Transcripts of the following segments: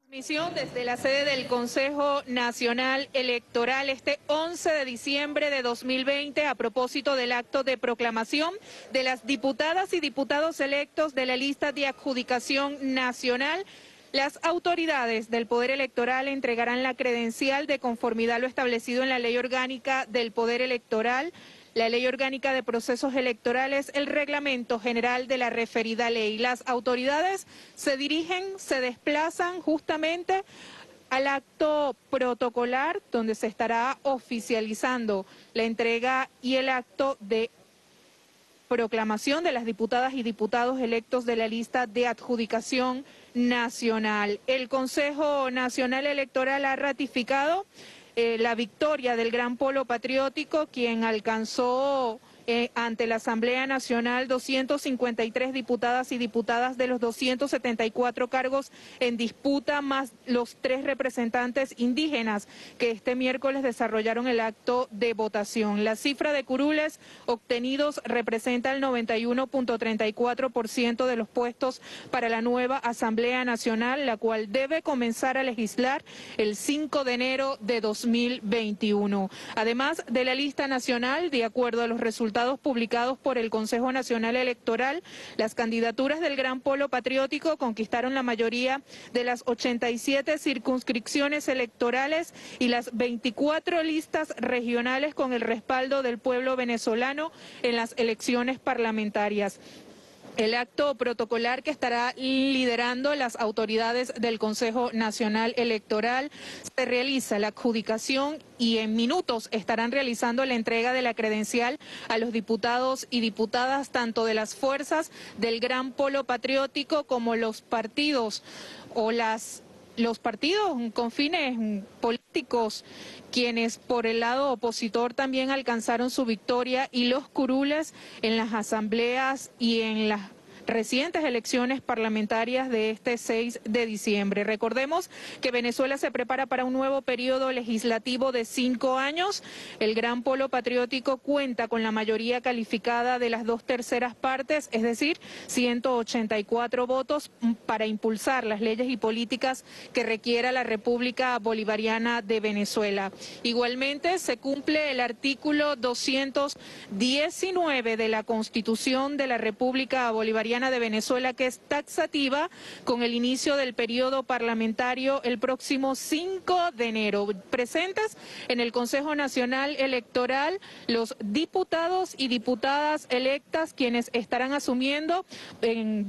Transmisión desde la sede del Consejo Nacional Electoral este 11 de diciembre de 2020 a propósito del acto de proclamación de las diputadas y diputados electos de la lista de adjudicación nacional. Las autoridades del Poder Electoral entregarán la credencial de conformidad a lo establecido en la Ley Orgánica del Poder Electoral, la Ley Orgánica de Procesos Electorales, el Reglamento General de la referida ley. Las autoridades se desplazan justamente al acto protocolar donde se estará oficializando la entrega y el acto de proclamación de las diputadas y diputados electos de la lista de adjudicación nacional. El Consejo Nacional Electoral ha ratificado la victoria del Gran Polo Patriótico, quien alcanzó ante la Asamblea Nacional 253 diputadas y diputadas de los 274 cargos en disputa, más los 3 representantes indígenas que este miércoles desarrollaron el acto de votación. La cifra de curules obtenidos representa el 91.34% de los puestos para la nueva Asamblea Nacional, la cual debe comenzar a legislar el 5 de enero de 2021. Además de la lista nacional, de acuerdo a los resultados publicados por el Consejo Nacional Electoral, las candidaturas del Gran Polo Patriótico conquistaron la mayoría de las 87 circunscripciones electorales y las 24 listas regionales con el respaldo del pueblo venezolano en las elecciones parlamentarias. El acto protocolar que estará liderando las autoridades del Consejo Nacional Electoral se realiza la adjudicación y en minutos estarán realizando la entrega de la credencial a los diputados y diputadas tanto de las fuerzas del Gran Polo Patriótico como los partidos o los partidos con fines políticos, quienes por el lado opositor también alcanzaron su victoria, y los curules en las asambleas y en las recientes elecciones parlamentarias de este 6 de diciembre. Recordemos que Venezuela se prepara para un nuevo periodo legislativo de 5 años. El Gran Polo Patriótico cuenta con la mayoría calificada de las 2/3 partes, es decir, 184 votos para impulsar las leyes y políticas que requiera la República Bolivariana de Venezuela. Igualmente se cumple el artículo 219 de la Constitución de la República Bolivariana de Venezuela, que es taxativa con el inicio del periodo parlamentario el próximo 5 de enero. Presentes en el Consejo Nacional Electoral los diputados y diputadas electas, quienes estarán asumiendo en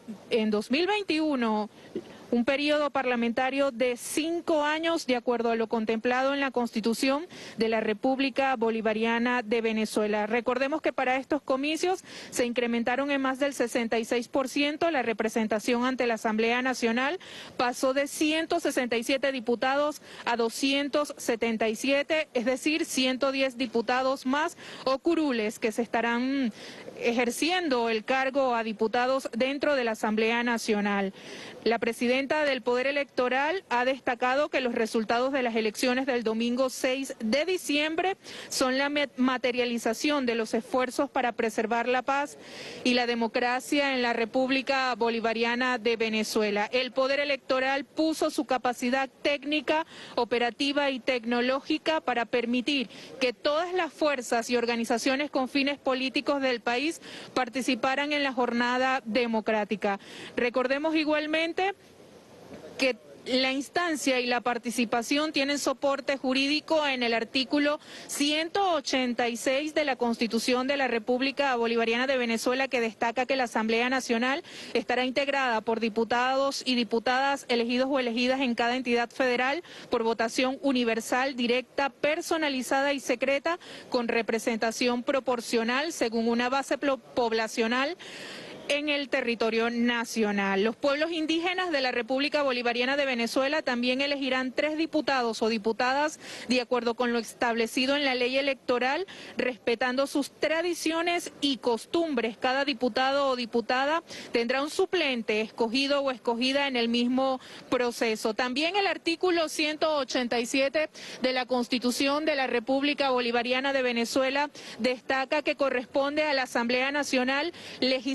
2021 un periodo parlamentario de 5 años, de acuerdo a lo contemplado en la Constitución de la República Bolivariana de Venezuela. Recordemos que para estos comicios se incrementaron en más del 66% la representación ante la Asamblea Nacional, pasó de 167 diputados a 277, es decir, 110 diputados más o curules que se estarán ejerciendo el cargo a diputados dentro de la Asamblea Nacional. La presidenta del Poder Electoral ha destacado que los resultados de las elecciones del domingo 6 de diciembre son la materialización de los esfuerzos para preservar la paz y la democracia en la República Bolivariana de Venezuela. El Poder Electoral puso su capacidad técnica, operativa y tecnológica para permitir que todas las fuerzas y organizaciones con fines políticos del país participaran en la jornada democrática. Recordemos igualmente que la instancia y la participación tienen soporte jurídico en el artículo 186 de la Constitución de la República Bolivariana de Venezuela, que destaca que la Asamblea Nacional estará integrada por diputados y diputadas elegidos o elegidas en cada entidad federal por votación universal, directa, personalizada y secreta, con representación proporcional según una base poblacional en el territorio nacional. Los pueblos indígenas de la República Bolivariana de Venezuela también elegirán 3 diputados o diputadas de acuerdo con lo establecido en la ley electoral, respetando sus tradiciones y costumbres. Cada diputado o diputada tendrá un suplente escogido o escogida en el mismo proceso. También el artículo 187 de la Constitución de la República Bolivariana de Venezuela destaca que corresponde a la Asamblea Nacional legislar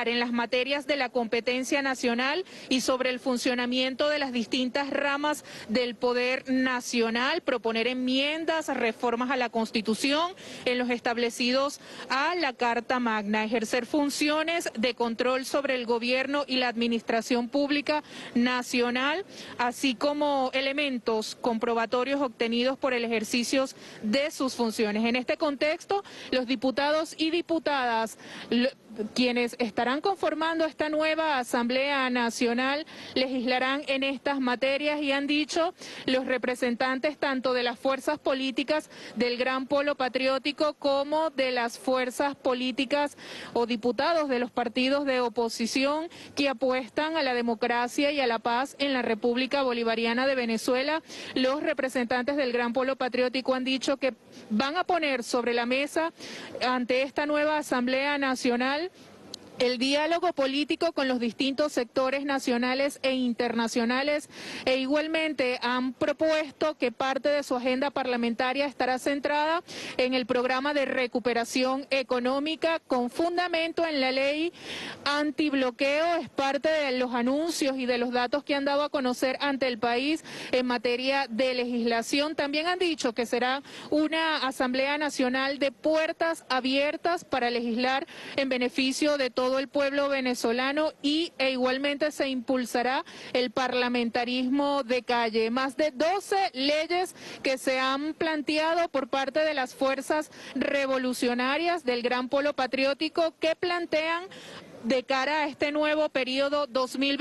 legislar en las materias de la competencia nacional y sobre el funcionamiento de las distintas ramas del poder nacional, proponer enmiendas, reformas a la Constitución en los establecidos a la Carta Magna, ejercer funciones de control sobre el gobierno y la administración pública nacional, así como elementos comprobatorios obtenidos por el ejercicio de sus funciones. En este contexto, los diputados y diputadas, quienes estarán conformando esta nueva Asamblea Nacional, legislarán en estas materias y han dicho los representantes tanto de las fuerzas políticas del Gran Polo Patriótico como de las fuerzas políticas o diputados de los partidos de oposición que apuestan a la democracia y a la paz en la República Bolivariana de Venezuela. Los representantes del Gran Polo Patriótico han dicho que van a poner sobre la mesa ante esta nueva Asamblea Nacional el diálogo político con los distintos sectores nacionales e internacionales, e igualmente han propuesto que parte de su agenda parlamentaria estará centrada en el programa de recuperación económica con fundamento en la ley antibloqueo. Es parte de los anuncios y de los datos que han dado a conocer ante el país en materia de legislación. También han dicho que será una Asamblea Nacional de puertas abiertas para legislar en beneficio de todo el pueblo venezolano e igualmente se impulsará el parlamentarismo de calle. Más de 12 leyes que se han planteado por parte de las fuerzas revolucionarias del Gran Polo Patriótico que plantean de cara a este nuevo periodo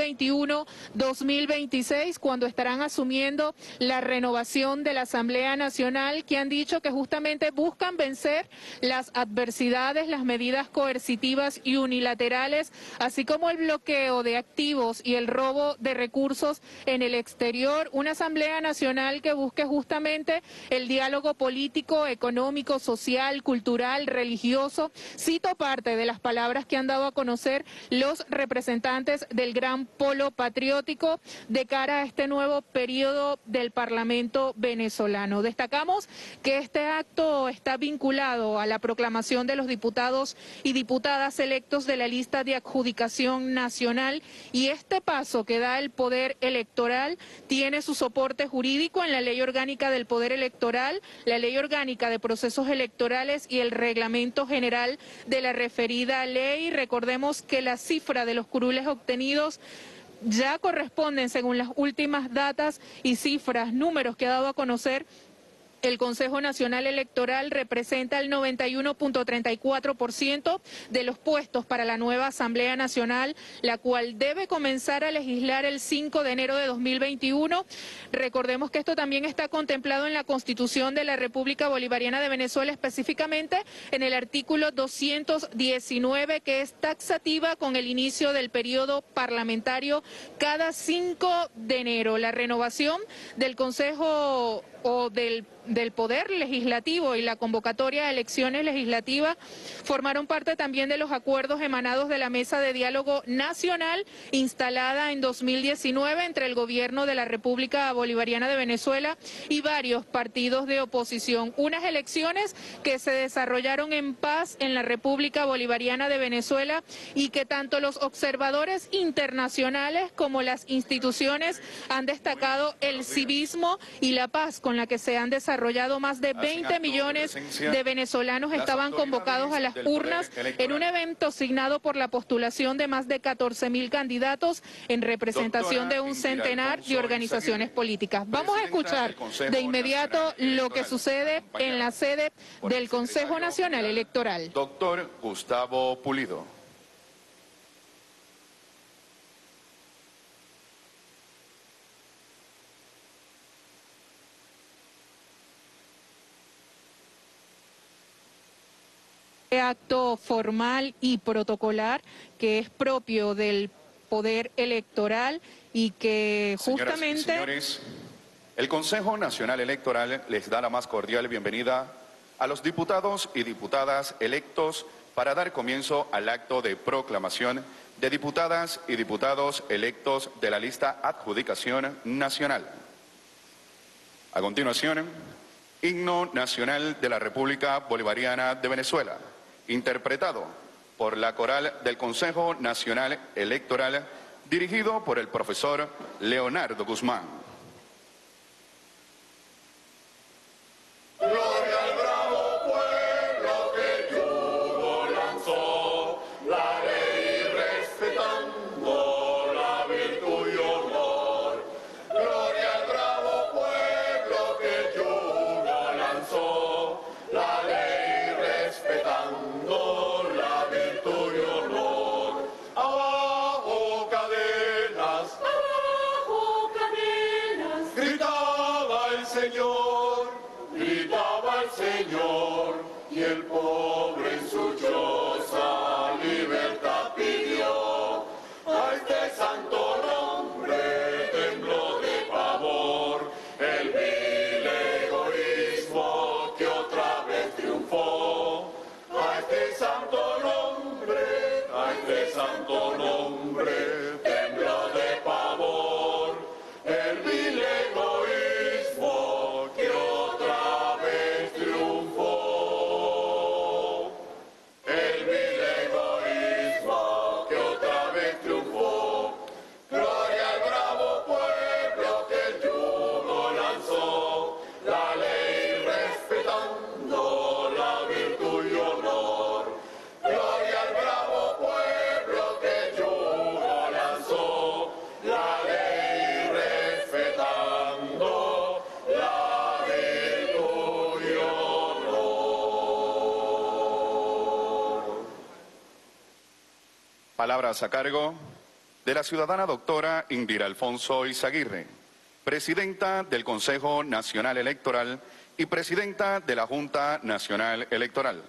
2021-2026, cuando estarán asumiendo la renovación de la Asamblea Nacional, que han dicho que justamente buscan vencer las adversidades, las medidas coercitivas y unilaterales, así como el bloqueo de activos y el robo de recursos en el exterior. Una Asamblea Nacional que busque justamente el diálogo político, económico, social, cultural, religioso. Cito parte de las palabras que han dado a conocer los representantes del Gran Polo Patriótico de cara a este nuevo periodo del Parlamento venezolano. Destacamos que este acto está vinculado a la proclamación de los diputados y diputadas electos de la lista de adjudicación nacional, y este paso que da el poder electoral tiene su soporte jurídico en la Ley Orgánica del Poder Electoral, la Ley Orgánica de Procesos Electorales y el Reglamento General de la referida ley. Recordemos que la cifra de los curules obtenidos ya corresponden, según las últimas datas y cifras, números que ha dado a conocer el Consejo Nacional Electoral, representa el 91.34% de los puestos para la nueva Asamblea Nacional, la cual debe comenzar a legislar el 5 de enero de 2021. Recordemos que esto también está contemplado en la Constitución de la República Bolivariana de Venezuela, específicamente en el artículo 219, que es taxativa con el inicio del periodo parlamentario cada 5 de enero. La renovación del Consejo o del Poder Legislativo y la convocatoria de elecciones legislativas formaron parte también de los acuerdos emanados de la Mesa de Diálogo Nacional instalada en 2019 entre el gobierno de la República Bolivariana de Venezuela y varios partidos de oposición. Unas elecciones que se desarrollaron en paz en la República Bolivariana de Venezuela y que tanto los observadores internacionales como las instituciones han destacado el civismo y la paz con la que se han desarrollado. Más de 20 millones de venezolanos estaban convocados a las urnas en un evento signado por la postulación de más de 14.000 candidatos en representación de un centenar de organizaciones políticas. Vamos a escuchar de inmediato lo que sucede en la sede del Consejo Nacional Electoral. Doctor Gustavo Pulido. Acto formal y protocolar que es propio del poder electoral y que justamente... Señoras y señores, el Consejo Nacional Electoral les da la más cordial bienvenida a los diputados y diputadas electos para dar comienzo al acto de proclamación de diputadas y diputados electos de la lista Adjudicación Nacional. A continuación, Himno Nacional de la República Bolivariana de Venezuela, interpretado por la coral del Consejo Nacional Electoral, dirigido por el profesor Leonardo Guzmán. Gloria al bravo pueblo que yugo lanzó, la ley respetando la virtud y honor. Gloria al bravo pueblo que yugo lanzó, la ley respetando la virtud y honor. Abajo cadenas, gritaba el Señor, y el pobre en su choza libertad pidió. A este santo nombre tembló de pavor el vil egoísmo que otra vez triunfó. A este santo nombre tembló de pavor el vil egoísmo que otra vez triunfó. El vil egoísmo que otra vez triunfó. Gloria al bravo pueblo que el yugo lanzó, la ley respetando la virtud y honor. Gloria al bravo pueblo que el yugo lanzó, la ley respetando la virtud y honor. Palabras a cargo de la ciudadana doctora Indira Alfonso Izaguirre, presidenta del Consejo Nacional Electoral y presidenta de la Junta Nacional Electoral.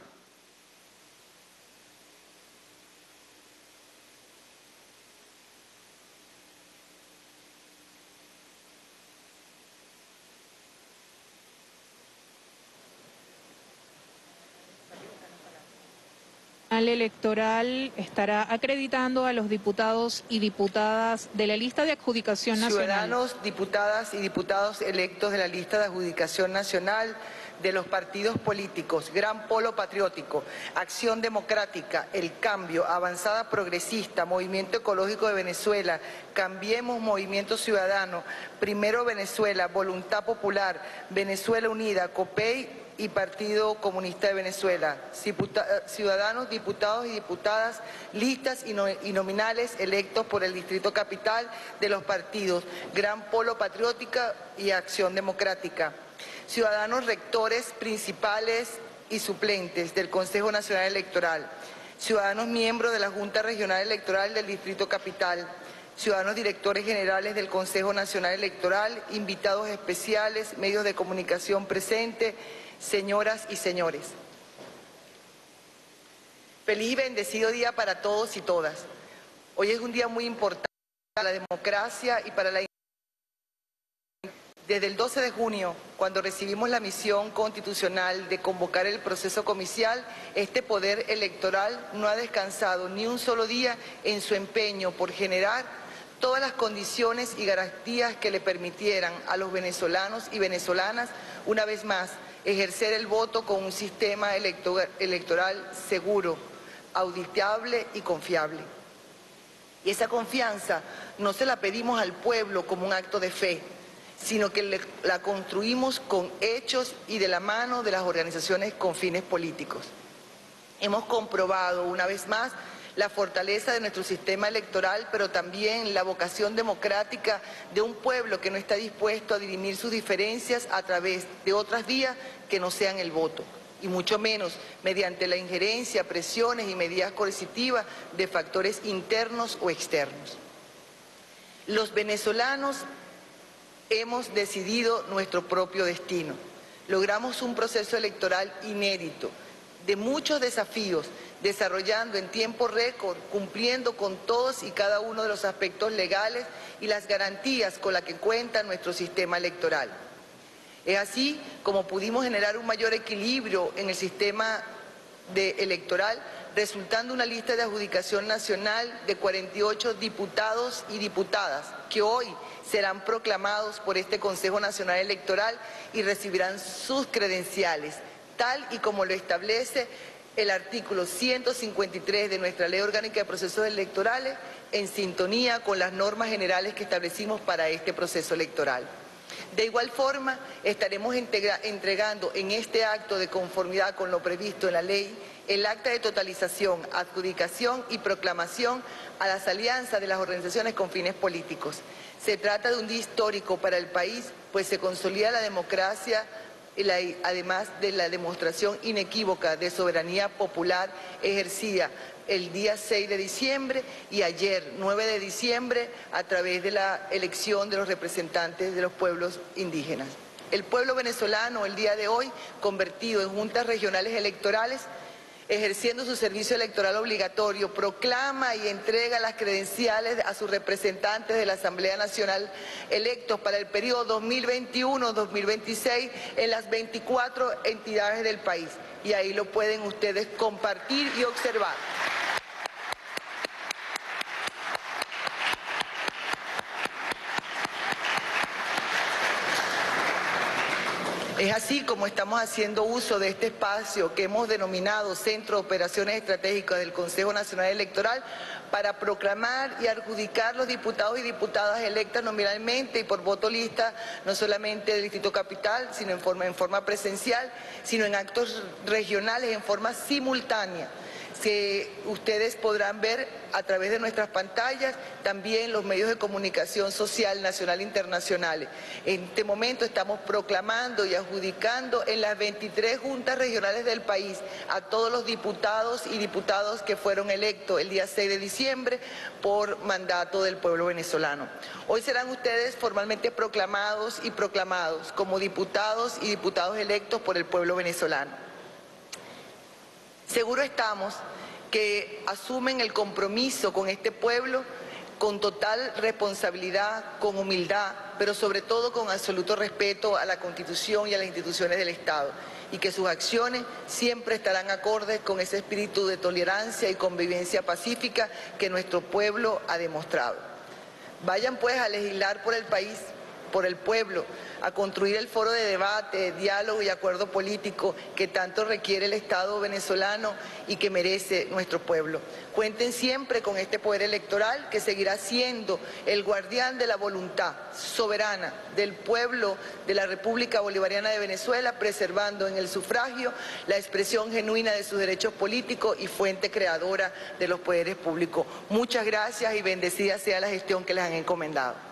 Electoral estará acreditando a los diputados y diputadas de la lista de adjudicación nacional. Ciudadanos, diputadas y diputados electos de la lista de adjudicación nacional de los partidos políticos, Gran Polo Patriótico, Acción Democrática, El Cambio, Avanzada Progresista, Movimiento Ecológico de Venezuela, Cambiemos, Movimiento Ciudadano, Primero Venezuela, Voluntad Popular, Venezuela Unida, COPEI y Partido Comunista de Venezuela. Ciudadanos, diputados y diputadas, listas y nominales electos por el Distrito Capital de los partidos Gran Polo Patriótica y Acción Democrática. Ciudadanos rectores principales y suplentes del Consejo Nacional Electoral. Ciudadanos miembros de la Junta Regional Electoral del Distrito Capital. Ciudadanos directores generales del Consejo Nacional Electoral, invitados especiales, medios de comunicación presentes, señoras y señores. Feliz y bendecido día para todos y todas. Hoy es un día muy importante para la democracia y para la... Desde el 12 de junio, cuando recibimos la misión constitucional de convocar el proceso comicial, este poder electoral no ha descansado ni un solo día en su empeño por generar todas las condiciones y garantías que le permitieran a los venezolanos y venezolanas, una vez más, ejercer el voto con un sistema electoral seguro, auditable y confiable. Y esa confianza no se la pedimos al pueblo como un acto de fe, sino que la construimos con hechos y de la mano de las organizaciones con fines políticos. Hemos comprobado una vez más la fortaleza de nuestro sistema electoral, pero también la vocación democrática de un pueblo que no está dispuesto a dirimir sus diferencias a través de otras vías que no sean el voto, y mucho menos mediante la injerencia, presiones y medidas coercitivas de factores internos o externos. Los venezolanos hemos decidido nuestro propio destino. Logramos un proceso electoral inédito, de muchos desafíos, desarrollando en tiempo récord, cumpliendo con todos y cada uno de los aspectos legales y las garantías con las que cuenta nuestro sistema electoral. Es así como pudimos generar un mayor equilibrio en el sistema electoral, resultando una lista de adjudicación nacional de 48 diputados y diputadas que hoy serán proclamados por este Consejo Nacional Electoral y recibirán sus credenciales, tal y como lo establece el artículo 153 de nuestra Ley Orgánica de Procesos Electorales en sintonía con las normas generales que establecimos para este proceso electoral. De igual forma, estaremos entregando en este acto de conformidad con lo previsto en la ley el acta de totalización, adjudicación y proclamación a las alianzas de las organizaciones con fines políticos. Se trata de un día histórico para el país, pues se consolida la democracia, además de la demostración inequívoca de soberanía popular ejercida el día 6 de diciembre y ayer, 9 de diciembre, a través de la elección de los representantes de los pueblos indígenas. El pueblo venezolano, el día de hoy, convertido en juntas regionales electorales, ejerciendo su servicio electoral obligatorio, proclama y entrega las credenciales a sus representantes de la Asamblea Nacional electos para el periodo 2021-2026 en las 24 entidades del país. Y ahí lo pueden ustedes compartir y observar. Es así como estamos haciendo uso de este espacio que hemos denominado Centro de Operaciones Estratégicas del Consejo Nacional Electoral para proclamar y adjudicar los diputados y diputadas electas nominalmente y por voto lista, no solamente del Distrito Capital, sino en forma presencial, sino en actos regionales en forma simultánea. Que ustedes podrán ver a través de nuestras pantallas, también los medios de comunicación social nacional e internacionales. En este momento estamos proclamando y adjudicando en las 23 juntas regionales del país a todos los diputados y diputadas que fueron electos el día 6 de diciembre por mandato del pueblo venezolano. Hoy serán ustedes formalmente proclamados y proclamados como diputados y diputados electos por el pueblo venezolano. Seguro estamos que asumen el compromiso con este pueblo con total responsabilidad, con humildad, pero sobre todo con absoluto respeto a la Constitución y a las instituciones del Estado, y que sus acciones siempre estarán acordes con ese espíritu de tolerancia y convivencia pacífica que nuestro pueblo ha demostrado. Vayan pues a legislar por el país, por el pueblo, a construir el foro de debate, diálogo y acuerdo político que tanto requiere el Estado venezolano y que merece nuestro pueblo. Cuenten siempre con este poder electoral que seguirá siendo el guardián de la voluntad soberana del pueblo de la República Bolivariana de Venezuela, preservando en el sufragio la expresión genuina de sus derechos políticos y fuente creadora de los poderes públicos. Muchas gracias y bendecida sea la gestión que les han encomendado.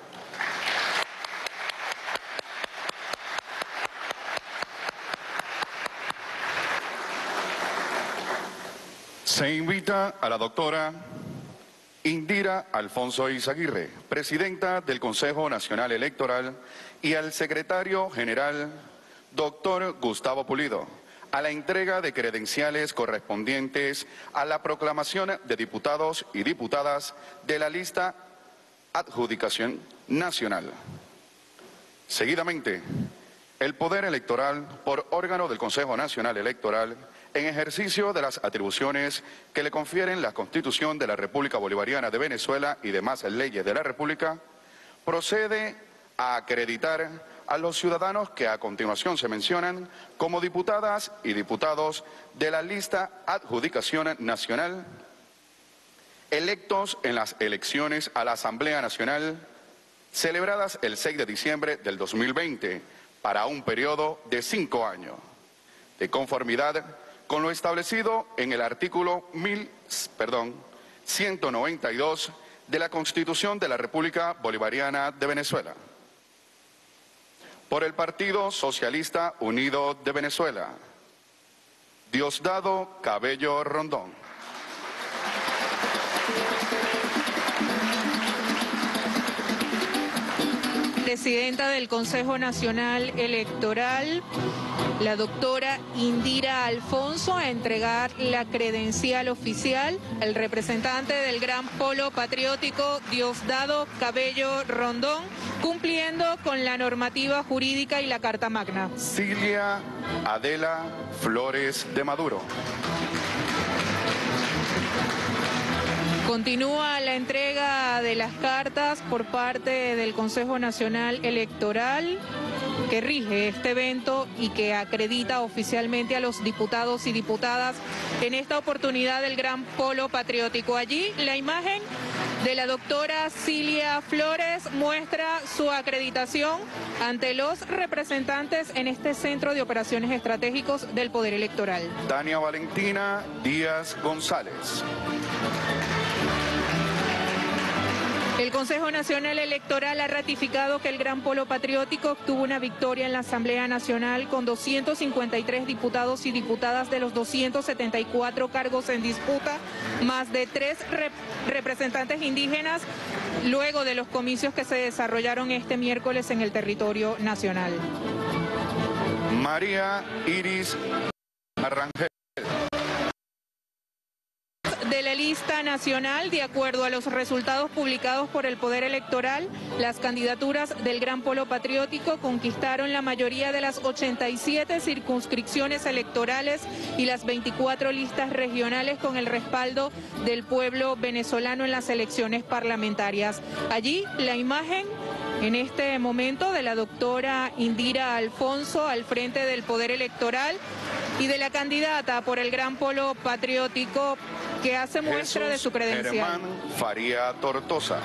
Se invita a la doctora Indira Alfonso Izaguirre, presidenta del Consejo Nacional Electoral, y al secretario general, doctor Gustavo Pulido, a la entrega de credenciales correspondientes a la proclamación de diputados y diputadas de la lista adjudicación nacional. Seguidamente, el poder electoral por órgano del Consejo Nacional Electoral, en ejercicio de las atribuciones que le confieren la Constitución de la República Bolivariana de Venezuela y demás leyes de la República, procede a acreditar a los ciudadanos que a continuación se mencionan como diputadas y diputados de la lista adjudicación nacional, electos en las elecciones a la Asamblea Nacional, celebradas el 6 de diciembre del 2020, para un periodo de 5 años, de conformidad con lo establecido en el artículo 192 de la Constitución de la República Bolivariana de Venezuela. Por el Partido Socialista Unido de Venezuela, Diosdado Cabello Rondón. Presidenta del Consejo Nacional Electoral, la doctora Indira Alfonso, a entregar la credencial oficial al representante del Gran Polo Patriótico, Diosdado Cabello Rondón, cumpliendo con la normativa jurídica y la Carta Magna. Cilia Adela Flores de Maduro. Continúa la entrega de las cartas por parte del Consejo Nacional Electoral. que rige este evento y que acredita oficialmente a los diputados y diputadas en esta oportunidad del Gran Polo Patriótico. Allí la imagen de la doctora Cilia Flores muestra su acreditación ante los representantes en este Centro de Operaciones Estratégicos del Poder Electoral. Tania Valentina Díaz González. El Consejo Nacional Electoral ha ratificado que el Gran Polo Patriótico obtuvo una victoria en la Asamblea Nacional con 253 diputados y diputadas de los 274 cargos en disputa, más de 3 representantes indígenas, luego de los comicios que se desarrollaron este miércoles en el territorio nacional. María Iris Arrangel. De la lista nacional, de acuerdo a los resultados publicados por el Poder Electoral, las candidaturas del Gran Polo Patriótico conquistaron la mayoría de las 87 circunscripciones electorales y las 24 listas regionales con el respaldo del pueblo venezolano en las elecciones parlamentarias. Allí la imagen en este momento de la doctora Indira Alfonso al frente del Poder Electoral y de la candidata por el Gran Polo Patriótico que hace muestra de su credencial. Germán Faría Tortosa.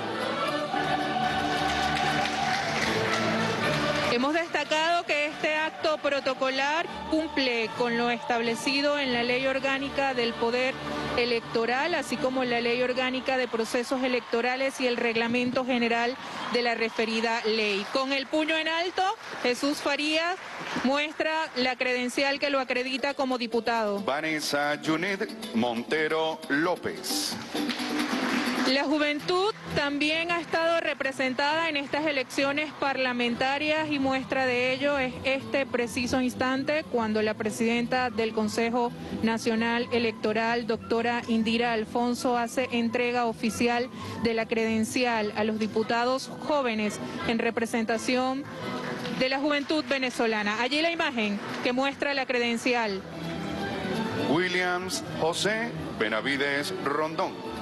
Hemos destacado que este acto protocolar cumple con lo establecido en la Ley Orgánica del Poder Electoral, así como la Ley Orgánica de Procesos Electorales y el Reglamento General de la referida ley. Con el puño en alto, Jesús Farías muestra la credencial que lo acredita como diputado. Vanessa Junet Montero López. La juventud también ha estado representada en estas elecciones parlamentarias y muestra de ello es este preciso instante cuando la presidenta del Consejo Nacional Electoral, doctora Indira Alfonso, hace entrega oficial de la credencial a los diputados jóvenes en representación de la juventud venezolana. Allí la imagen que muestra la credencial. Williams José Benavides Rondón.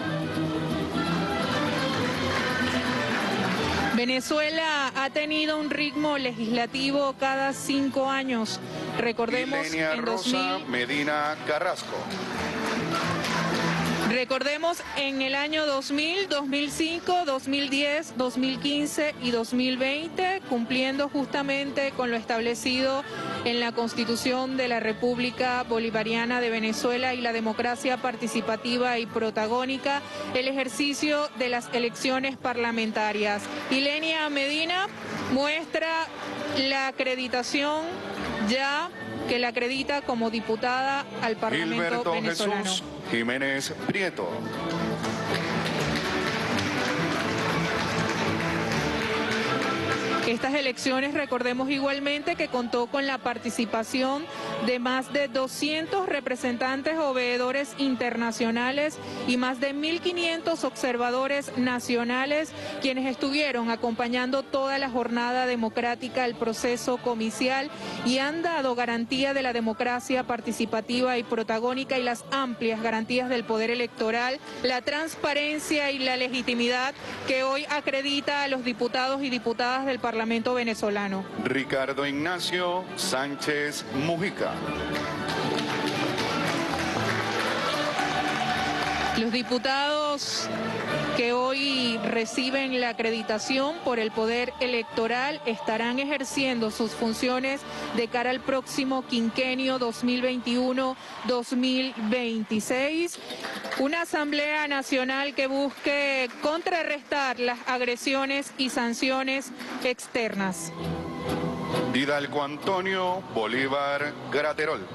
Venezuela ha tenido un ritmo legislativo cada 5 años. Recordemos Ilenia en Rosa Medina Carrasco. Recordemos en el año 2000, 2005, 2010, 2015 y 2020, cumpliendo justamente con lo establecido en la Constitución de la República Bolivariana de Venezuela y la democracia participativa y protagónica, el ejercicio de las elecciones parlamentarias. Ilenia Medina muestra la acreditación ya que la acredita como diputada al Parlamento Gilberto venezolano. Jesús Jiménez Prieto. Estas elecciones, recordemos igualmente que contó con la participación de más de 200 representantes o veedores internacionales y más de 1.500 observadores nacionales, quienes estuvieron acompañando toda la jornada democrática, el proceso comicial, y han dado garantía de la democracia participativa y protagónica y las amplias garantías del poder electoral, la transparencia y la legitimidad que hoy acredita a los diputados y diputadas del Parlamento venezolano. Ricardo Ignacio Sánchez Mujica. Los diputados que hoy reciben la acreditación por el Poder Electoral estarán ejerciendo sus funciones de cara al próximo quinquenio 2021-2026. Una Asamblea Nacional que busque contrarrestar las agresiones y sanciones externas. Hidalgo Antonio Bolívar Graterol.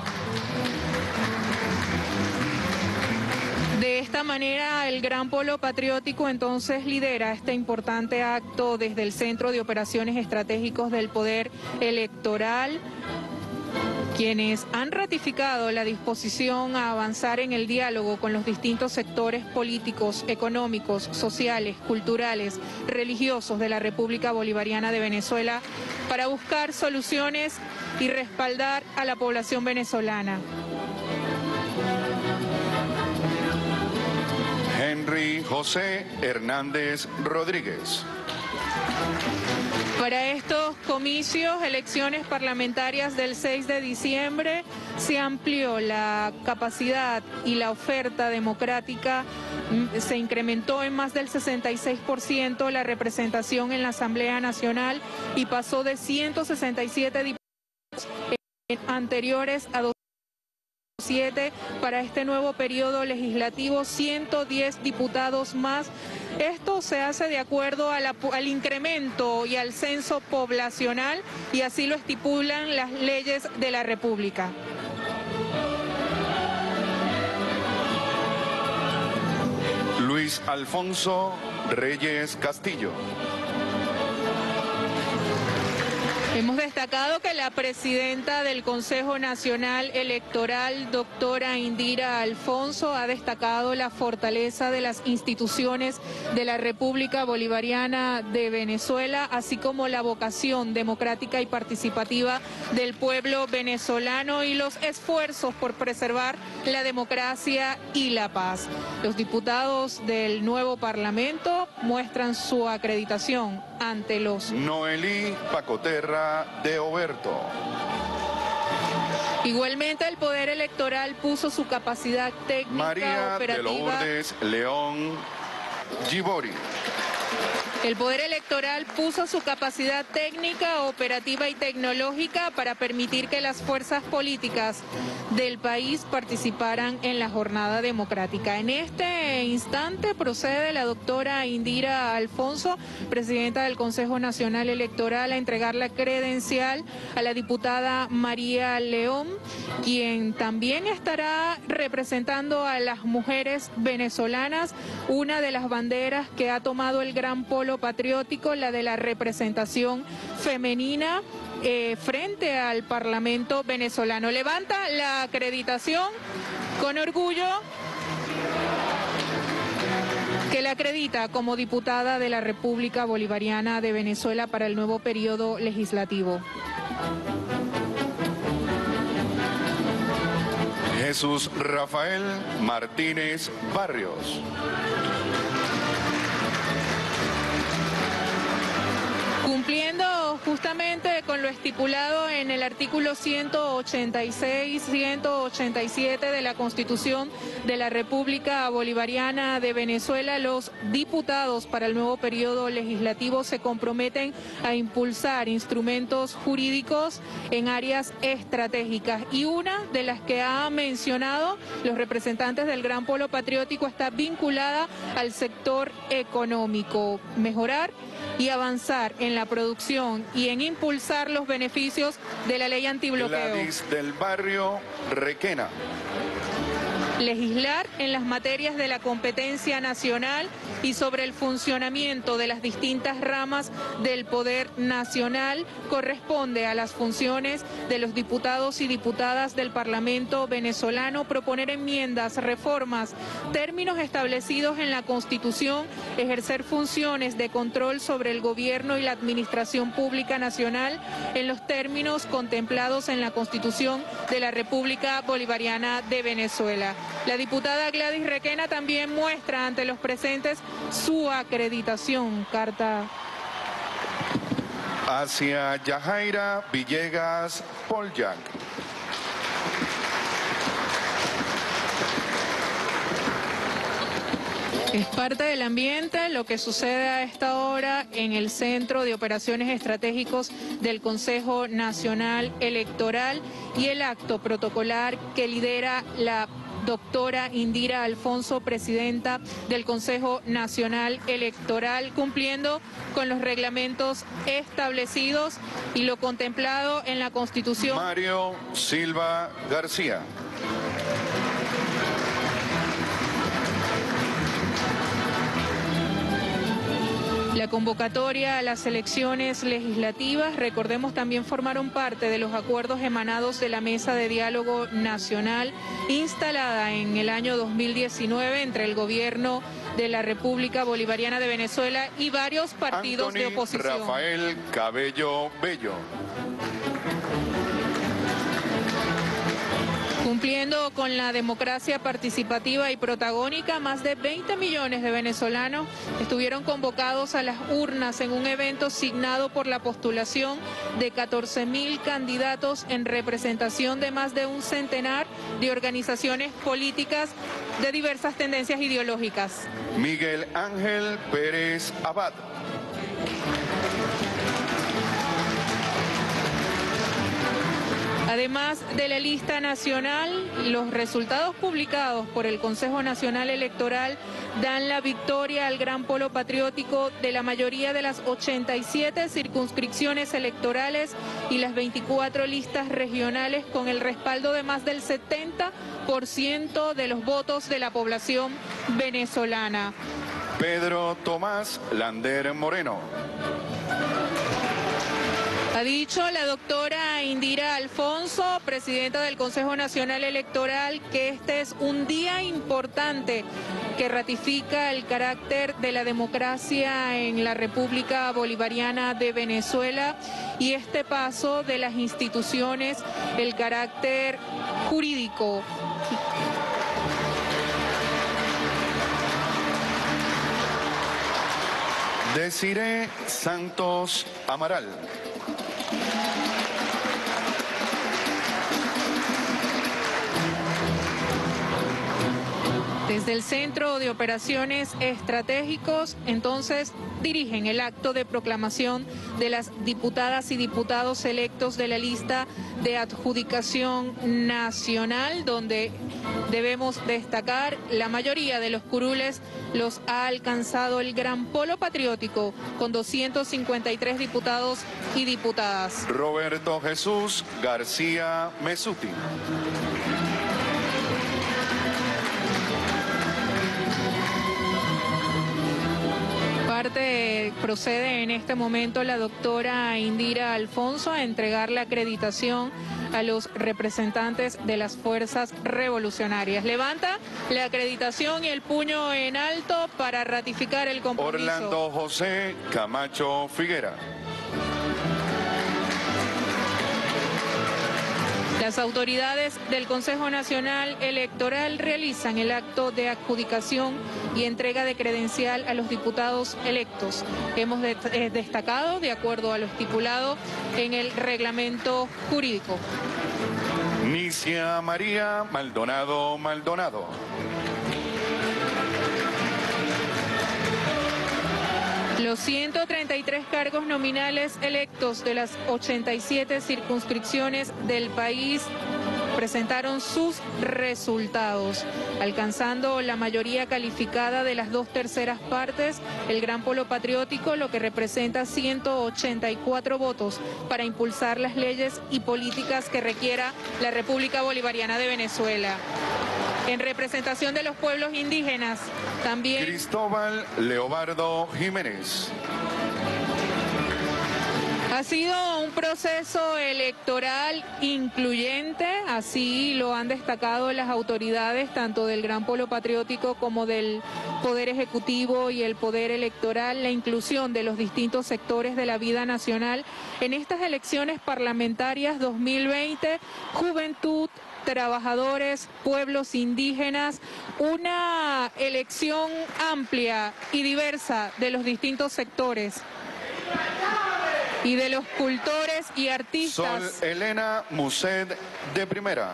De esta manera, el Gran Polo Patriótico entonces lidera este importante acto desde el Centro de Operaciones Estratégicos del Poder Electoral, quienes han ratificado la disposición a avanzar en el diálogo con los distintos sectores políticos, económicos, sociales, culturales, religiosos de la República Bolivariana de Venezuela para buscar soluciones y respaldar a la población venezolana. Henry José Hernández Rodríguez. Para estos comicios, elecciones parlamentarias del 6 de diciembre, se amplió la capacidad y la oferta democrática, se incrementó en más del 66% la representación en la Asamblea Nacional y pasó de 167 diputados anteriores a 207 para este nuevo periodo legislativo, 110 diputados más. Esto se hace de acuerdo al incremento y al censo poblacional, y así lo estipulan las leyes de la República. Luis Alfonso Reyes Castillo. Hemos destacado que la presidenta del Consejo Nacional Electoral, doctora Indira Alfonso, ha destacado la fortaleza de las instituciones de la República Bolivariana de Venezuela, así como la vocación democrática y participativa del pueblo venezolano y los esfuerzos por preservar la democracia y la paz. Los diputados del nuevo Parlamento muestran su acreditación ante los... Noelí Pacoterra de Oberto. Igualmente, el Poder Electoral puso su capacidad técnica María operativa. de Lourdes León Gibori. El Poder Electoral puso su capacidad técnica, operativa y tecnológica para permitir que las fuerzas políticas del país participaran en la jornada democrática. En este instante procede la doctora Indira Alfonso, presidenta del Consejo Nacional Electoral, a entregar la credencial a la diputada María León, quien también estará representando a las mujeres venezolanas, una de las banderas que ha tomado el gran polo patriótico, la de la representación femenina frente al Parlamento venezolano. Levanta la acreditación con orgullo que la acredita como diputada de la República Bolivariana de Venezuela para el nuevo periodo legislativo. Jesús Rafael Martínez Barrios. Cumpliendo justamente con lo estipulado en el artículo 186, 187 de la Constitución de la República Bolivariana de Venezuela, los diputados para el nuevo periodo legislativo se comprometen a impulsar instrumentos jurídicos en áreas estratégicas, y una de las que ha mencionado los representantes del Gran Polo Patriótico está vinculada al sector económico: mejorar y avanzar en la producción y en impulsar los beneficios de la ley antibloqueo. Gladys del Barrio Requena. Legislar en las materias de la competencia nacional y sobre el funcionamiento de las distintas ramas del poder nacional corresponde a las funciones de los diputados y diputadas del Parlamento venezolano. Proponer enmiendas, reformas, términos establecidos en la Constitución, ejercer funciones de control sobre el gobierno y la administración pública nacional en los términos contemplados en la Constitución de la República Bolivariana de Venezuela. La diputada Gladys Requena también muestra ante los presentes su acreditación. Carta hacia Yajaira Villegas Polyak. Es parte del ambiente lo que sucede a esta hora en el Centro de Operaciones Estratégicos del Consejo Nacional Electoral y el acto protocolar que lidera la doctora Indira Alfonso, presidenta del Consejo Nacional Electoral, cumpliendo con los reglamentos establecidos y lo contemplado en la Constitución. Mario Silva García. La convocatoria a las elecciones legislativas, recordemos, también formaron parte de los acuerdos emanados de la Mesa de Diálogo Nacional instalada en el año 2019 entre el gobierno de la República Bolivariana de Venezuela y varios partidos de oposición. Rafael Cabello Bello. Cumpliendo con la democracia participativa y protagónica, más de 20 millones de venezolanos estuvieron convocados a las urnas en un evento signado por la postulación de 14.000 candidatos en representación de más de un centenar de organizaciones políticas de diversas tendencias ideológicas. Miguel Ángel Pérez Abad. Además de la lista nacional, los resultados publicados por el Consejo Nacional Electoral dan la victoria al Gran Polo Patriótico de la mayoría de las 87 circunscripciones electorales y las 24 listas regionales, con el respaldo de más del 70% de los votos de la población venezolana. Pedro Tomás Lander Moreno. Ha dicho la doctora Indira Alfonso, presidenta del Consejo Nacional Electoral, que este es un día importante que ratifica el carácter de la democracia en la República Bolivariana de Venezuela y este paso de las instituciones, el carácter jurídico. Desiree Santos Amaral. Desde el Centro de Operaciones Estratégicos, entonces, dirigen el acto de proclamación de las diputadas y diputados electos de la lista de adjudicación nacional, donde debemos destacar la mayoría de los curules los ha alcanzado el Gran Polo Patriótico, con 253 diputados y diputadas. Roberto Jesús García Mesuti. Procede en este momento la doctora Indira Alfonso a entregar la acreditación a los representantes de las fuerzas revolucionarias. Levanta la acreditación y el puño en alto para ratificar el compromiso. Orlando José Camacho Figuera. Las autoridades del Consejo Nacional Electoral realizan el acto de adjudicación y entrega de credencial a los diputados electos. Hemos destacado, de acuerdo a lo estipulado en el reglamento jurídico. Nicia María Maldonado Maldonado. Los 133 cargos nominales electos de las 87 circunscripciones del país presentaron sus resultados, alcanzando la mayoría calificada de las 2/3 partes, el Gran Polo Patriótico, lo que representa 184 votos para impulsar las leyes y políticas que requiera la República Bolivariana de Venezuela. En representación de los pueblos indígenas, también Cristóbal Leobardo Jiménez. ha sido un proceso electoral incluyente, así lo han destacado las autoridades tanto del Gran Polo Patriótico como del Poder Ejecutivo y el Poder Electoral, la inclusión de los distintos sectores de la vida nacional en estas elecciones parlamentarias 2020, juventud, trabajadores, pueblos indígenas, una elección amplia y diversa de los distintos sectores y de los cultores y artistas. Sol Elena Mused de primera.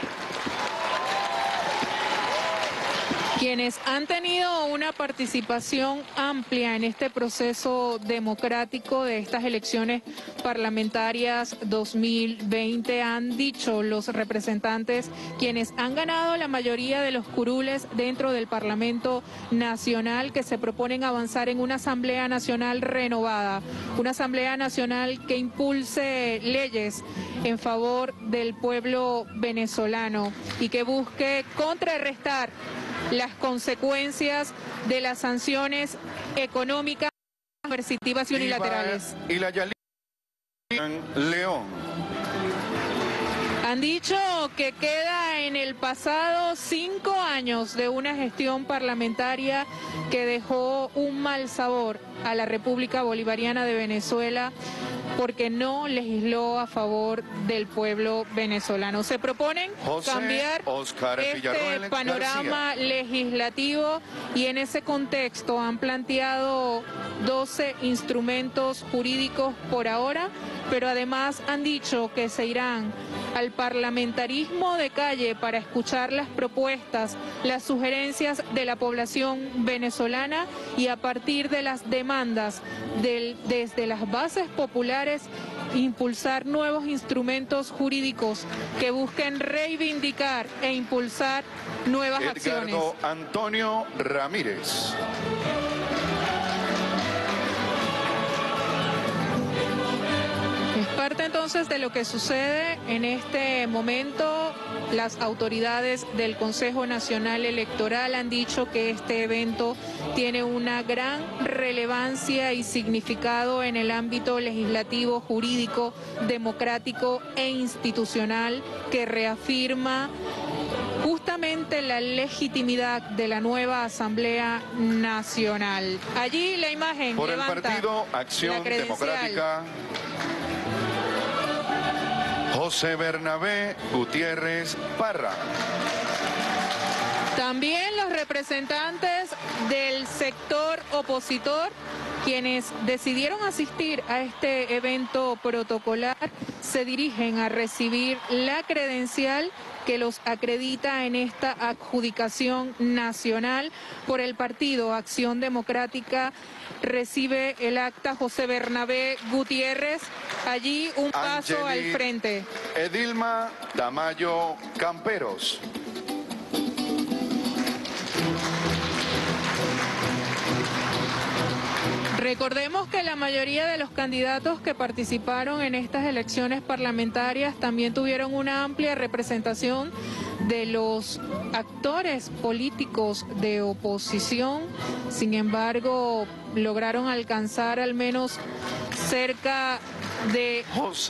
Quienes han tenido una participación amplia en este proceso democrático de estas elecciones parlamentarias 2020, han dicho los representantes, quienes han ganado la mayoría de los curules dentro del Parlamento Nacional, que se proponen avanzar en una Asamblea Nacional renovada, una Asamblea Nacional que impulse leyes en favor del pueblo venezolano y que busque contrarrestar las consecuencias de las sanciones económicas, coercitivas y unilaterales. Y la León. Han dicho que queda en el pasado 5 años de una gestión parlamentaria que dejó un mal sabor a la República Bolivariana de Venezuela porque no legisló a favor del pueblo venezolano. Se proponen cambiar este panorama legislativo y en ese contexto han planteado 12 instrumentos jurídicos por ahora, pero además han dicho que se irán al parlamentarismo de calle para escuchar las propuestas, las sugerencias de la población venezolana y a partir de las demandas desde las bases populares impulsar nuevos instrumentos jurídicos que busquen reivindicar e impulsar nuevas acciones. Edgardo Antonio Ramírez. Es parte entonces de lo que sucede en este momento. Las autoridades del Consejo Nacional Electoral han dicho que este evento tiene una gran relevancia y significado en el ámbito legislativo, jurídico, democrático e institucional, que reafirma justamente la legitimidad de la nueva Asamblea Nacional. Allí la imagen por el levanta Partido Acción Democrática, José Bernabé Gutiérrez Parra. También los representantes del sector opositor, quienes decidieron asistir a este evento protocolar, se dirigen a recibir la credencial que los acredita en esta adjudicación nacional. Por el Partido Acción Democrática recibe el acta José Bernabé Gutiérrez, allí un paso al frente. Edilma Tamayo Camperos. Recordemos que la mayoría de los candidatos que participaron en estas elecciones parlamentarias también tuvieron una amplia representación de los actores políticos de oposición. Sin embargo, lograron alcanzar al menos cerca de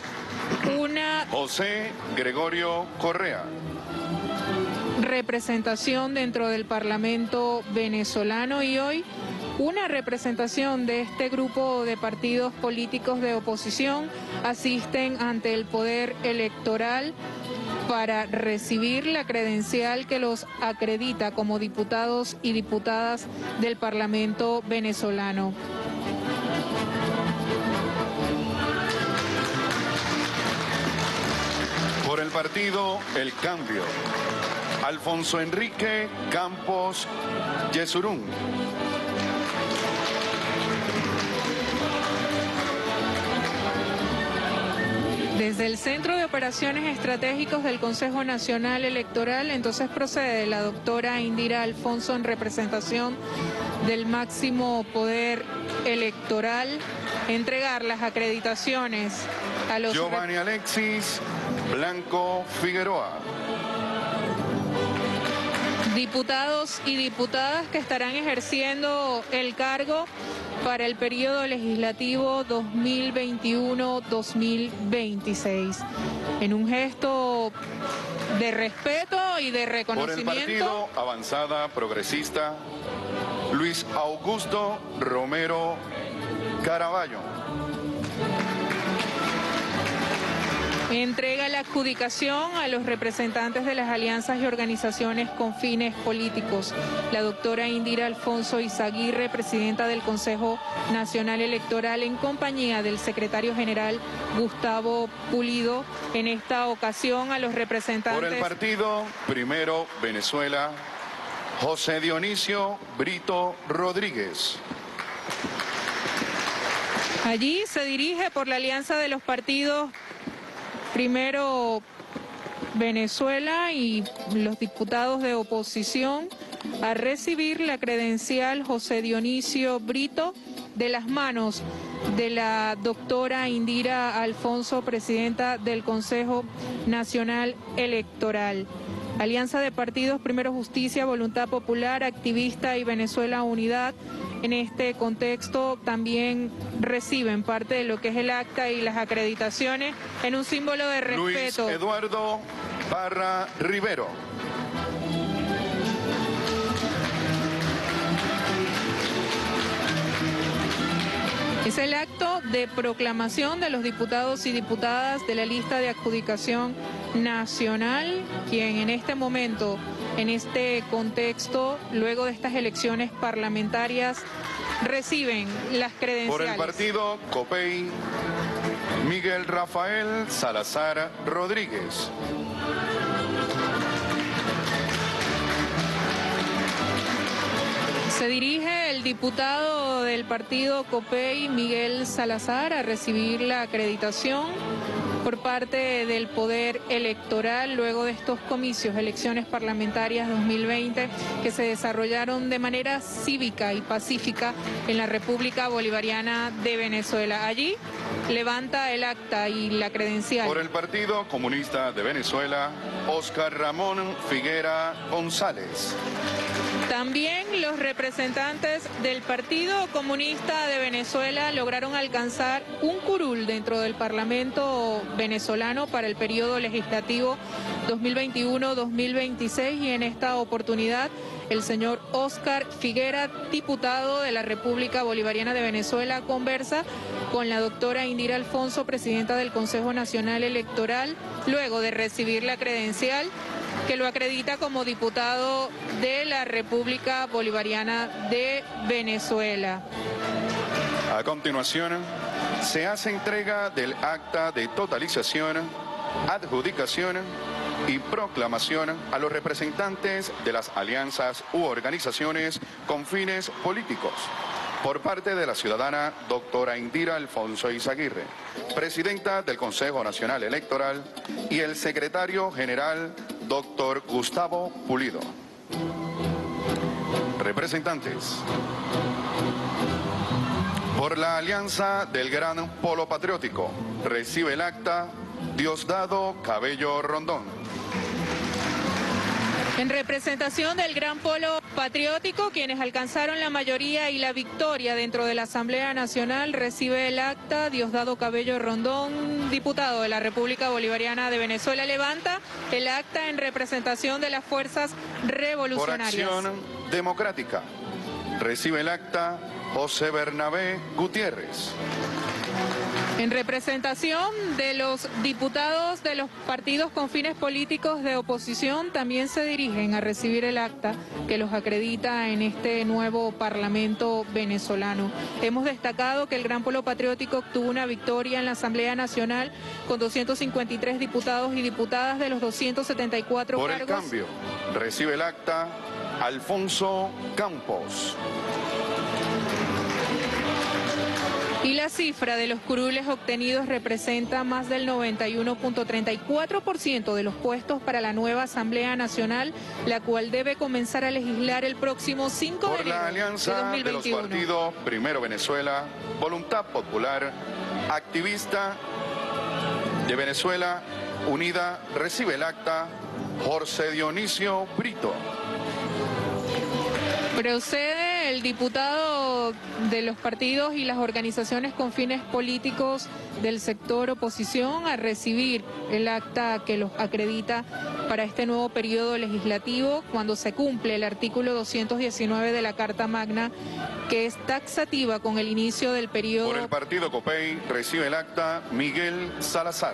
José Gregorio Correa. Representación dentro del Parlamento venezolano y hoy una representación de este grupo de partidos políticos de oposición asisten ante el poder electoral para recibir la credencial que los acredita como diputados y diputadas del Parlamento venezolano. Por el partido El Cambio, Alfonso Enrique Campos Yesurún. Desde el Centro de Operaciones Estratégicos del Consejo Nacional Electoral, entonces procede la doctora Indira Alfonso en representación del máximo poder electoral, entregar las acreditaciones a los... Giovanni Alexis Blanco Figueroa. Diputados y diputadas que estarán ejerciendo el cargo para el periodo legislativo 2021-2026. En un gesto de respeto y de reconocimiento. Por el Partido Avanzada Progresista, Luis Augusto Romero Caraballo. Entrega la adjudicación a los representantes de las alianzas y organizaciones con fines políticos. La doctora Indira Alfonso Izaguirre, presidenta del Consejo Nacional Electoral, en compañía del secretario general Gustavo Pulido. En esta ocasión a los representantes... Por el Partido Primero Venezuela, José Dionisio Brito Rodríguez. Allí se dirige por la alianza de los partidos Primero Venezuela y los diputados de oposición a recibir la credencial José Dionisio Brito de las manos de la doctora Indira Alfonso, presidenta del Consejo Nacional Electoral. Alianza de Partidos Primero Justicia, Voluntad Popular, Activista y Venezuela Unidad. En este contexto también reciben parte de lo que es el acta y las acreditaciones en un símbolo de respeto. Luis Eduardo Parra Rivero. Es el acto de proclamación de los diputados y diputadas de la lista de adjudicación nacional, quien en este momento, en este contexto, luego de estas elecciones parlamentarias, reciben las credenciales. Por el partido COPEI, Miguel Rafael Salazar Rodríguez. Se dirige el diputado del partido COPEI, Miguel Salazar, a recibir la acreditación por parte del Poder Electoral luego de estos comicios, elecciones parlamentarias 2020, que se desarrollaron de manera cívica y pacífica en la República Bolivariana de Venezuela. Allí levanta el acta y la credencial. Por el Partido Comunista de Venezuela, Óscar Ramón Figuera González. También los representantes del Partido Comunista de Venezuela lograron alcanzar un curul dentro del Parlamento venezolano para el periodo legislativo 2021-2026 y en esta oportunidad el señor Óscar Figuera, diputado de la República Bolivariana de Venezuela, conversa con la doctora Indira Alfonso, presidenta del Consejo Nacional Electoral, luego de recibir la credencial que lo acredita como diputado de la República Bolivariana de Venezuela. A continuación, se hace entrega del acta de totalización, adjudicación y proclamación a los representantes de las alianzas u organizaciones con fines políticos por parte de la ciudadana doctora Indira Alfonso Izaguirre, presidenta del Consejo Nacional Electoral, y el secretario general doctor Gustavo Pulido. Representantes. Por la Alianza del Gran Polo Patriótico, recibe el acta Diosdado Cabello Rondón. En representación del Gran Polo Patriótico, quienes alcanzaron la mayoría y la victoria dentro de la Asamblea Nacional, recibe el acta Diosdado Cabello Rondón, diputado de la República Bolivariana de Venezuela. Levanta el acta en representación de las fuerzas revolucionarias. Por Acción Democrática, recibe el acta José Bernabé Gutiérrez. En representación de los diputados de los partidos con fines políticos de oposición, también se dirigen a recibir el acta que los acredita en este nuevo Parlamento venezolano. Hemos destacado que el Gran Polo Patriótico obtuvo una victoria en la Asamblea Nacional con 253 diputados y diputadas de los 274 Por cargos. el Cambio, recibe el acta Alfonso Campos. Y la cifra de los curules obtenidos representa más del 91.34% de los puestos para la nueva Asamblea Nacional, la cual debe comenzar a legislar el próximo 5 de Por enero la alianza de 2021. de los partidos Primero Venezuela, Voluntad Popular, Activista de Venezuela Unida, recibe el acta Jorge Dionisio Brito. Procede el diputado de los partidos y las organizaciones con fines políticos del sector oposición a recibir el acta que los acredita para este nuevo periodo legislativo, cuando se cumple el artículo 219 de la Carta Magna, que es taxativa con el inicio del periodo. Por el partido COPEI, recibe el acta Miguel Salazar.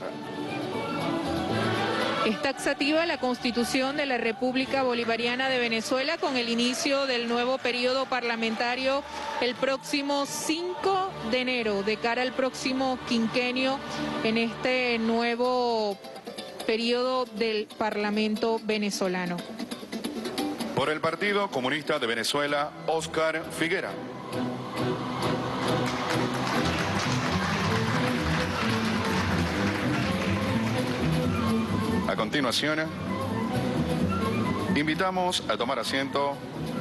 Es taxativa la Constitución de la República Bolivariana de Venezuela con el inicio del nuevo periodo parlamentario el próximo 5 de enero, de cara al próximo quinquenio en este nuevo periodo del Parlamento venezolano. Por el Partido Comunista de Venezuela, Óscar Figuera. A continuación, invitamos a tomar asiento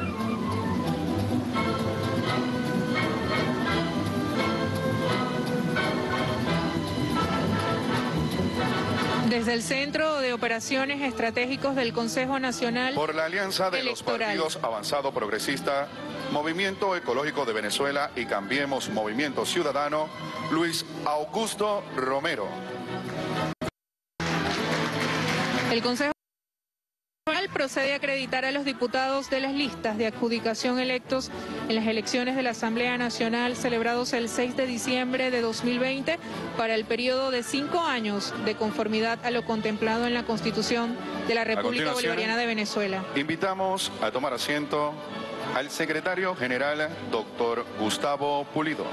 desde el Centro de Operaciones Estratégicos del Consejo Nacional por la alianza de Electoral. los partidos Avanzado Progresista, Movimiento Ecológico de Venezuela y Cambiemos Movimiento Ciudadano, Luis Augusto Romero. El Consejo procede a acreditar a los diputados de las listas de adjudicación electos en las elecciones de la Asamblea Nacional celebrados el 6 de diciembre de 2020 para el periodo de 5 años de conformidad a lo contemplado en la Constitución de la República Bolivariana de Venezuela. Invitamos a tomar asiento al secretario general, doctor Gustavo Pulido.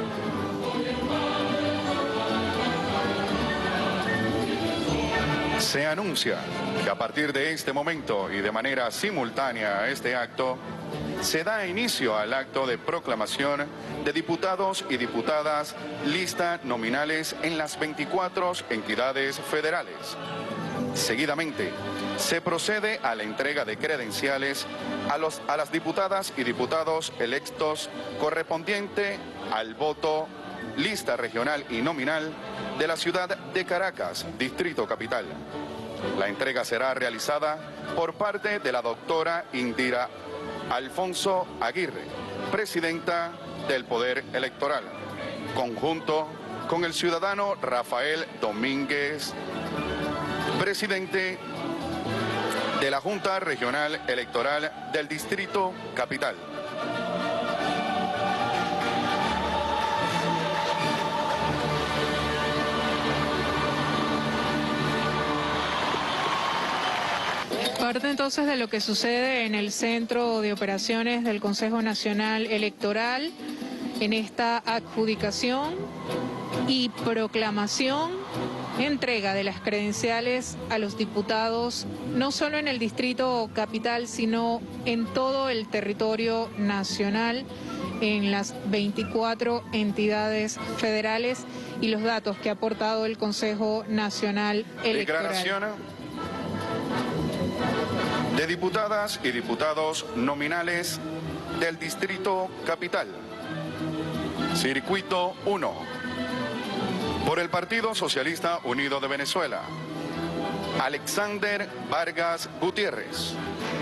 Se anuncia que a partir de este momento y de manera simultánea a este acto, se da inicio al acto de proclamación de diputados y diputadas lista nominales en las 24 entidades federales. Seguidamente, se procede a la entrega de credenciales a las diputadas y diputados electos correspondiente al voto lista regional y nominal de la ciudad de Caracas, Distrito Capital. La entrega será realizada por parte de la doctora Indira Alfonso Aguirre, presidenta del Poder Electoral, conjunto con el ciudadano Rafael Domínguez, presidente de la Junta Regional Electoral del Distrito Capital. Parte entonces de lo que sucede en el Centro de Operaciones del Consejo Nacional Electoral, en esta adjudicación y proclamación, entrega de las credenciales a los diputados, no solo en el Distrito Capital, sino en todo el territorio nacional, en las 24 entidades federales, y los datos que ha aportado el Consejo Nacional Electoral. Declaración de diputadas y diputados nominales del Distrito Capital. Circuito 1. Por el Partido Socialista Unido de Venezuela, Alexander Vargas Gutiérrez.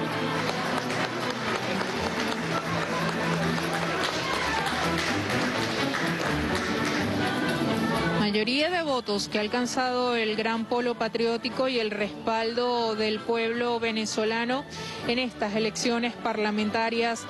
Mayoría de votos que ha alcanzado el Gran Polo Patriótico y el respaldo del pueblo venezolano en estas elecciones parlamentarias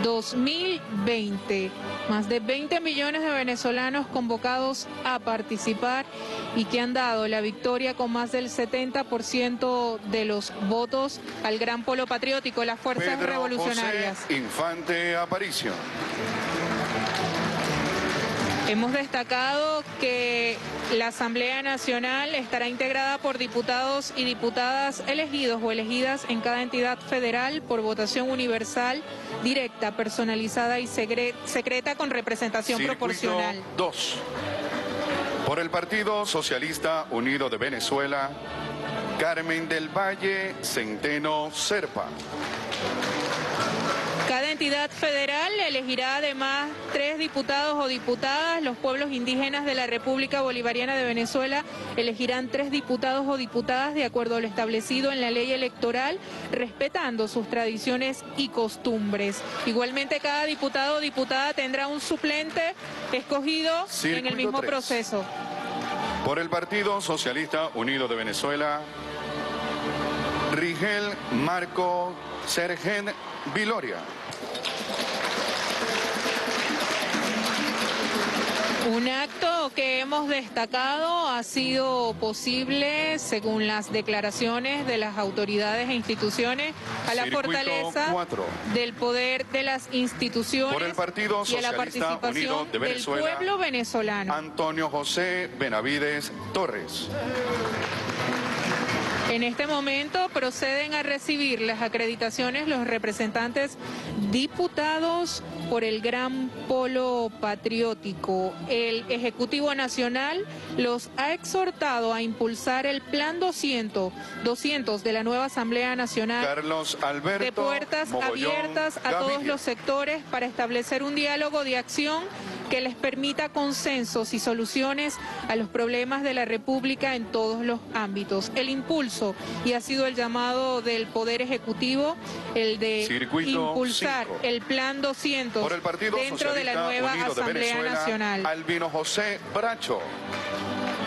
2020. Más de 20 millones de venezolanos convocados a participar y que han dado la victoria con más del 70% de los votos al Gran Polo Patriótico, las fuerzas Pedro revolucionarias. José Infante Aparicio. Hemos destacado que la Asamblea Nacional estará integrada por diputados y diputadas elegidos o elegidas en cada entidad federal por votación universal, directa, personalizada y secreta con representación Circuito proporcional. 2. Por el Partido Socialista Unido de Venezuela, Carmen del Valle Centeno Serpa. Cada entidad federal elegirá además 3 diputados o diputadas. Los pueblos indígenas de la República Bolivariana de Venezuela elegirán 3 diputados o diputadas de acuerdo a lo establecido en la ley electoral, respetando sus tradiciones y costumbres. Igualmente, cada diputado o diputada tendrá un suplente escogido en el mismo proceso. Por el Partido Socialista Unido de Venezuela, Rigel Marco Sergen Viloria. Un acto que hemos destacado ha sido posible, según las declaraciones de las autoridades e instituciones, a la fortaleza 4. del poder de las instituciones Por el Partido y a la Socialista Unido participación de del Venezuela, pueblo venezolano. Antonio José Benavides Torres. En este momento proceden a recibir las acreditaciones los representantes diputados por el Gran Polo Patriótico. El Ejecutivo Nacional los ha exhortado a impulsar el Plan 200 de la nueva Asamblea Nacional, Carlos Alberto de puertas Mogollón abiertas a todos Gaviria. los sectores para establecer un diálogo de acción que les permita consensos y soluciones a los problemas de la República en todos los ámbitos. El impulso, y ha sido el llamado del Poder Ejecutivo, el de Circuito impulsar 5. el Plan 200 Por el Partido dentro de la Socialista nueva Unido de Asamblea Venezuela, Nacional. Albino José Bracho.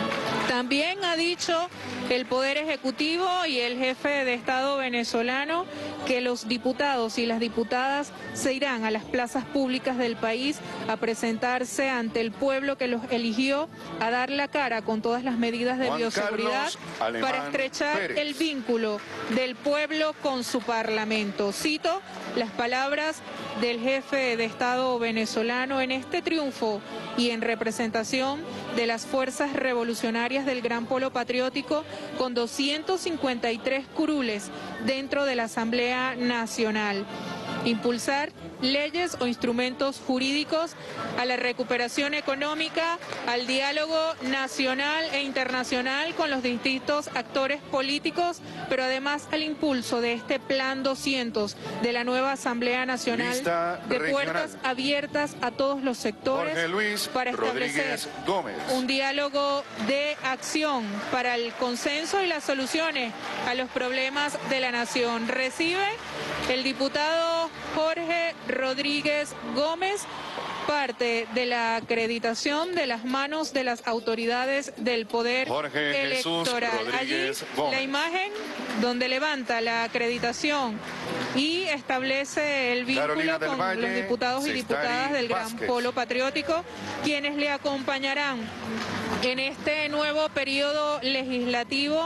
También ha dicho el Poder Ejecutivo y el jefe de Estado venezolano que los diputados y las diputadas se irán a las plazas públicas del país a presentarse ante el pueblo que los eligió, a dar la cara con todas las medidas de bioseguridad para estrechar el vínculo del pueblo con su parlamento. Cito las palabras del jefe de Estado venezolano: en este triunfo y en representación de las fuerzas revolucionarias del Gran Polo Patriótico, con 253 curules dentro de la Asamblea Nacional. Impulsar leyes o instrumentos jurídicos a la recuperación económica, al diálogo nacional e internacional con los distintos actores políticos, pero además al impulso de este Plan 200 de la nueva Asamblea Nacional, de puertas abiertas a todos los sectores para establecer un diálogo de acción para el consenso y las soluciones a los problemas de la nación. Recibe el diputado Jorge Rodríguez Gómez parte de la acreditación de las manos de las autoridades del Poder Electoral. Allí la imagen donde levanta la acreditación y establece el vínculo con los diputados y diputadas del Gran Polo Patriótico, quienes le acompañarán en este nuevo periodo legislativo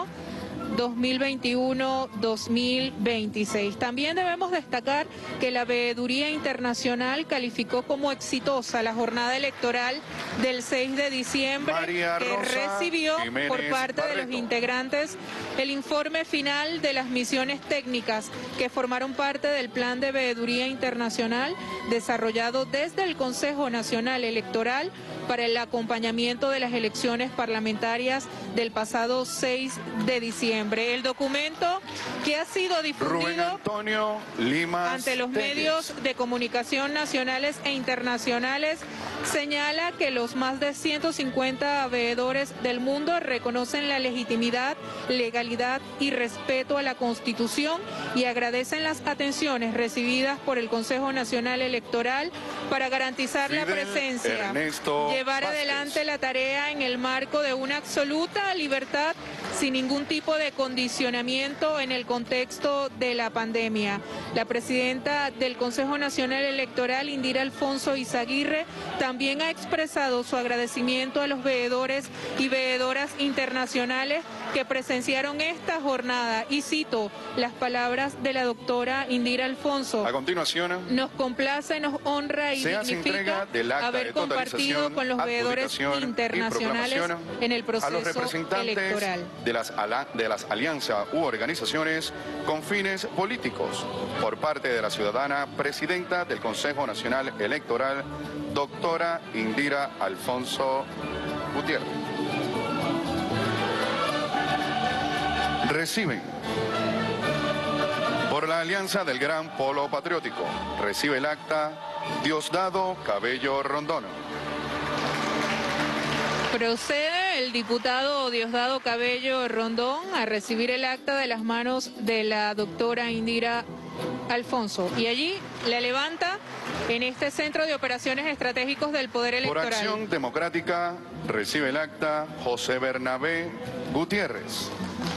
2021-2026. También debemos destacar que la Veeduría Internacional calificó como exitosa la jornada electoral del 6 de diciembre, que recibió por parte de los integrantes el informe final de las misiones técnicas que formaron parte del Plan de Veeduría Internacional desarrollado desde el Consejo Nacional Electoral para el acompañamiento de las elecciones parlamentarias del pasado 6 de diciembre. El documento, que ha sido difundido ante los medios de comunicación nacionales e internacionales, señala que los más de 150 veedores del mundo reconocen la legitimidad, legalidad y respeto a la Constitución y agradecen las atenciones recibidas por el Consejo Nacional Electoral para garantizar la presencia, llevar adelante la tarea en el marco de una absoluta libertad sin ningún tipo de condicionamiento en el contexto de la pandemia. La presidenta del Consejo Nacional Electoral, Indira Alfonso Izaguirre, también ha expresado su agradecimiento a los veedores y veedoras internacionales que presenciaron esta jornada, y cito las palabras de la doctora Indira Alfonso: a continuación, nos complace, nos honra y dignifica haber compartido con los veedores internacionales en el proceso electoral de las alianzas u organizaciones con fines políticos, por parte de la ciudadana presidenta del Consejo Nacional Electoral, doctora Indira Alfonso Gutiérrez. Reciben por la Alianza del Gran Polo Patriótico, recibe el acta Diosdado Cabello Rondón. Procede el diputado Diosdado Cabello Rondón a recibir el acta de las manos de la doctora Indira Alfonso, y allí la levanta en este Centro de Operaciones Estratégicos del Poder Electoral. Por Acción Democrática recibe el acta José Bernabé Gutiérrez.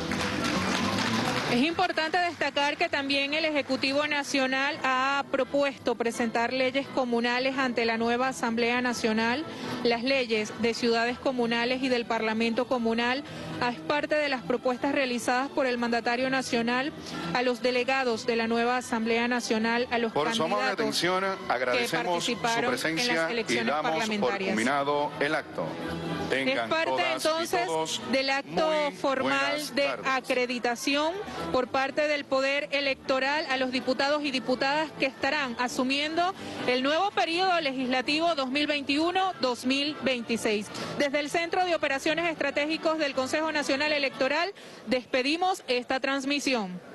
Es importante destacar que también el Ejecutivo Nacional ha propuesto presentar leyes comunales ante la nueva Asamblea Nacional. Las leyes de ciudades comunales y del Parlamento Comunal es parte de las propuestas realizadas por el mandatario nacional a los delegados de la nueva Asamblea Nacional, a los candidatos. Por su amable atención, agradecemos su presencia y damos por culminado el acto. Es parte entonces del acto formal de acreditación por parte del Poder Electoral a los diputados y diputadas que estarán asumiendo el nuevo periodo legislativo 2021-2026. Desde el Centro de Operaciones Estratégicos del Consejo Nacional Electoral despedimos esta transmisión.